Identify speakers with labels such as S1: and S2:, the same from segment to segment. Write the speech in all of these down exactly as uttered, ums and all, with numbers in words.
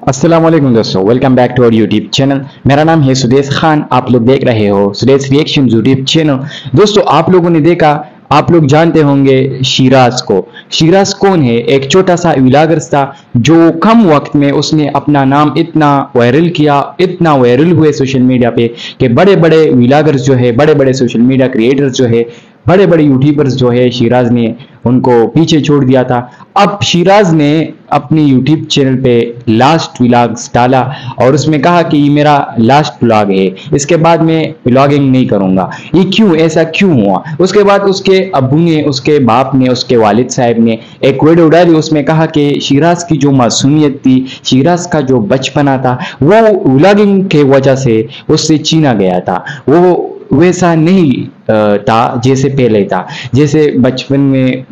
S1: अस्सलाम वालेकुम दोस्तों, welcome back to our YouTube channel. मेरा नाम है सुदेश खान। आप लोग देख रहे हो सुदेश रिएक्शन यूट्यूब चैनल। दोस्तों, आप लोगों ने देखा, आप लोग जानते होंगे शिराज को। शिराज कौन है? एक छोटा सा व्लॉगर था जो कम वक्त में उसने अपना नाम इतना वायरल किया, इतना वायरल हुए सोशल मीडिया पे कि बड़े बड़े व्लॉगर्स जो है, बड़े बड़े सोशल मीडिया क्रिएटर्स जो है, बड़े बड़े यूट्यूबर्स जो है, शिराज ने उनको पीछे छोड़ दिया था। अब शिराज ने अपनी यूट्यूब चैनल पे लास्ट व्लॉग्स डाला और उसमें कहा कि ये मेरा लास्ट व्लॉग है, इसके बाद मैं व्लॉगिंग नहीं करूंगा। ये क्यों, ऐसा क्यों हुआ? उसके बाद उसके अब्बू ने, उसके बाप ने, उसके वालिद साहब ने एक वीडियो डाली, उसमें कहा कि शिराज की जो मासूमियत थी, शिराज का जो बचपना था, वो व्लॉगिंग के वजह से उससे छीना गया था। वो वैसा नहीं था जैसे पहले था। जैसे बचपन में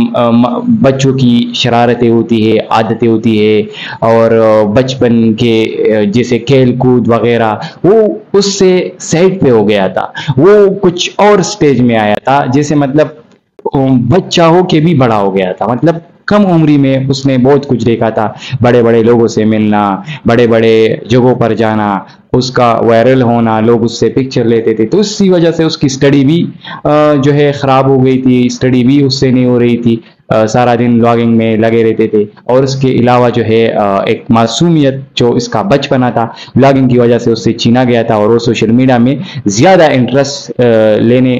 S1: बच्चों की शरारतें होती है, आदतें होती है, और बचपन के जैसे खेल कूद वगैरह, वो उससे साइड पे हो गया था। वो कुछ और स्टेज में आया था, जैसे मतलब बच्चा हो के भी बड़ा हो गया था। मतलब कम उम्री में उसने बहुत कुछ देखा था, बड़े बड़े लोगों से मिलना, बड़े बड़े जगहों पर जाना, उसका वायरल होना, लोग उससे पिक्चर लेते थे। तो इसी वजह से उसकी स्टडी भी जो है ख़राब हो गई थी, स्टडी भी उससे नहीं हो रही थी। सारा दिन व्लॉगिंग में लगे रहते थे। और उसके अलावा जो है एक मासूमियत जो इसका बचपना था, व्लॉगिंग की वजह से उससे छीना गया था और वो सोशल मीडिया में ज़्यादा इंटरेस्ट लेने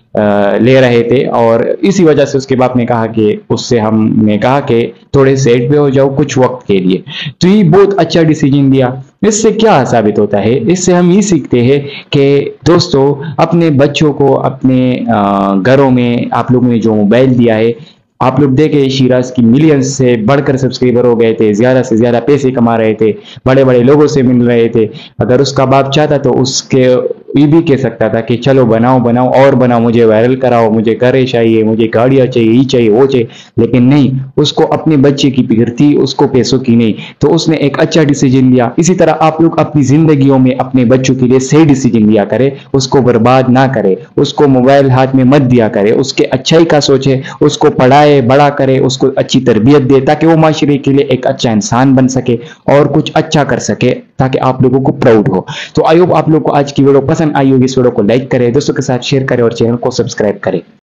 S1: ले रहे थे। और इसी वजह से उसके बाप ने कहा कि उससे हमने कहा कि थोड़े सेट पे हो जाओ कुछ वक्त के लिए। तो ये बहुत अच्छा डिसीजन दिया। इससे क्या साबित होता है? इससे हम ये सीखते हैं कि दोस्तों, अपने बच्चों को अपने घरों में आप लोगों ने जो मोबाइल दिया है, आप लोग देखे शिराज की मिलियंस से बढ़कर सब्सक्राइबर हो गए थे, ज्यादा से ज्यादा पैसे कमा रहे थे, बड़े बड़े लोगों से मिल रहे थे। अगर उसका बाप चाहता तो उसके ये भी कह सकता था कि चलो बनाओ बनाओ और बनाओ, मुझे वायरल कराओ, मुझे घरें चाहिए, मुझे गाड़ियां चाहिए, ये चाहिए, वो चाहिए। लेकिन नहीं, उसको अपने बच्चे की फिक्र थी, उसको पैसों की नहीं। तो उसने एक अच्छा डिसीजन लिया। इसी तरह आप लोग अपनी जिंदगियों में अपने बच्चों के लिए सही डिसीजन लिया करें, उसको बर्बाद ना करे, उसको मोबाइल हाथ में मत दिया करे, उसके अच्छाई का सोचे, उसको पढ़ाए, बड़ा करे, उसको अच्छी तरबियत दे, ताकि वो माशरे के लिए एक अच्छा इंसान बन सके और कुछ अच्छा कर सके, ताकि आप लोगों को प्राउड हो। तो आई होप आप लोग को आज की वीडियो पसंद आई होगी। इस वीडियो को लाइक करें, दोस्तों के साथ शेयर करें और चैनल को सब्सक्राइब करें।